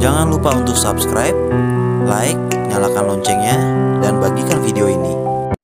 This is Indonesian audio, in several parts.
Jangan lupa untuk subscribe, like, nyalakan loncengnya, dan bagikan video ini.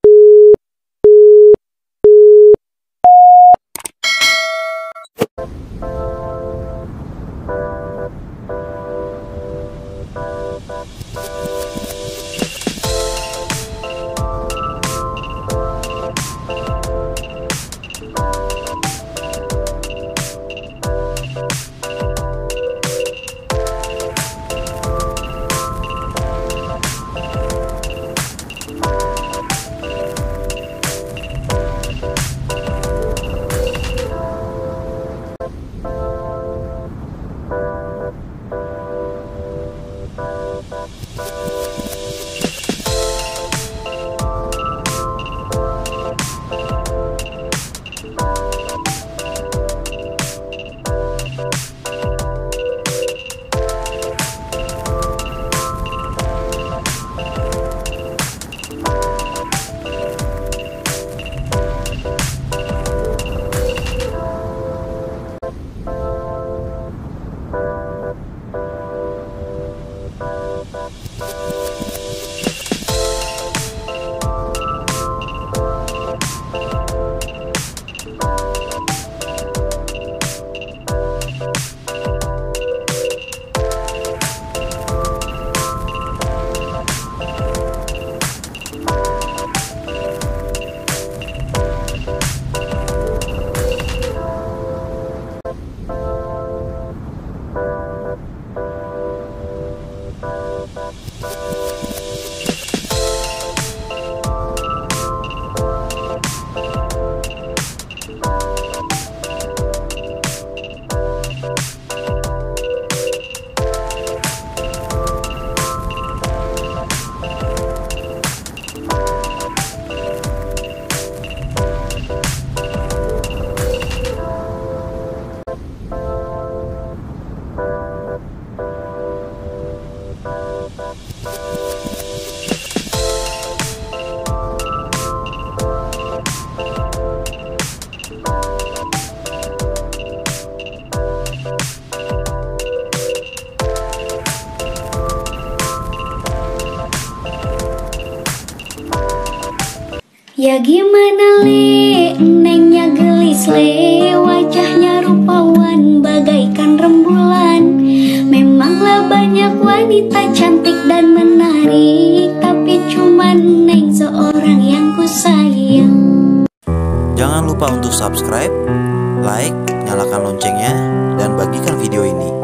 Ya gimana le, nengnya gelis le, wajahnya rupawan bagaikan rembulan. Memanglah banyak wanita cantik dan menarik, tapi cuman neng seorang yang ku sayang. Jangan lupa untuk subscribe, like, nyalakan loncengnya, dan bagikan video ini.